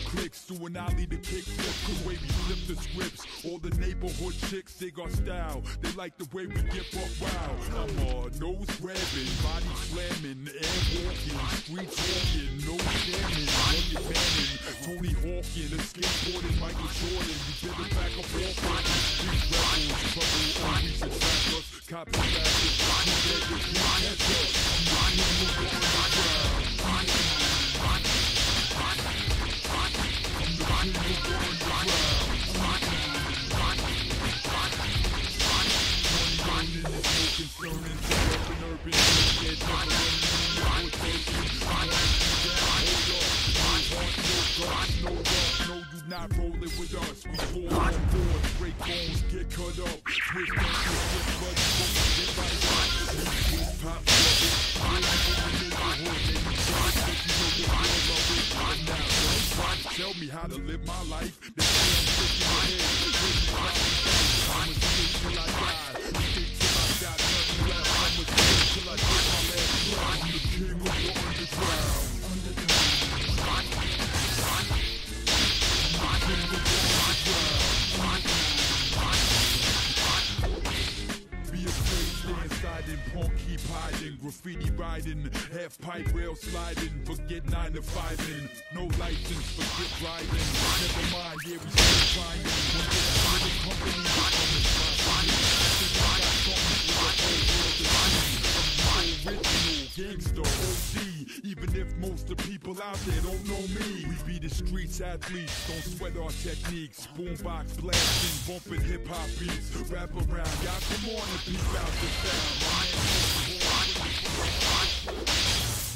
clicks, doing ollie the kick flip. The way we flip the scripts, all the neighborhood chicks dig our style. They like the way we get up wild. I'm nose grabbing, body slamming, air walking, street talking, no scamming, rugged manning, Tony Hawking, a skateboarding, Michael Jordan. We did it back up off on the street rebels, trouble always attack us, copy backers, two-legged, catch us. I'm the king of the underground. I'm the king of the underground. Money is no concern in urban, get never running in no, you not rolling with us. We fall on board, break bones, get cut up, twist ankles, get blood, get right up. We pop trouble, in the neighborhood, and you know the world love it. And now, don't try to tell me how to live my life. They say I'm sick in the head, I'ma stick till I die, stick till I got nothing left. I'ma stick till I get my last breath. I'm the king of the underground. Be afraid, stay inside and punk, keep hiding. Graffiti riding, half pipe rail sliding. Forget 9 to 5 in, no license, forget riding. Never mind, yeah, we still trying. When we're the company, we're coming trying. I think I got something for the whole world to see. I'm the original gangster, OG. Even if most of the people out there don't know me, we be the streets athletes, don't sweat our techniques. Boombox blasting, bumping hip-hop beats. Rap around, y'all come on and peep out the sound. My man,